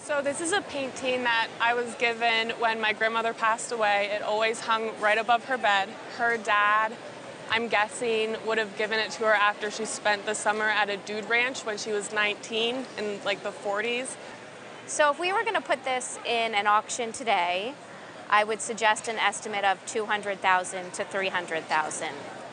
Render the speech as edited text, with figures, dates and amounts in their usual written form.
So this is a painting that I was given when my grandmother passed away. It always hung right above her bed. Her dad, I'm guessing, would have given it to her after she spent the summer at a dude ranch when she was 19 in like the 40s. So if we were going to put this in an auction today, I would suggest an estimate of 200,000 to 300,000.